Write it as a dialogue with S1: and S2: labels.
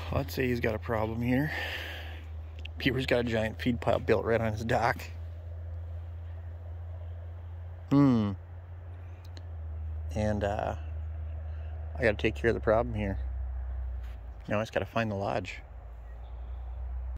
S1: Let's say he's got a problem here. Beaver's got a giant feed pile built right on his dock. And I gotta take care of the problem here. Now I just gotta find the lodge.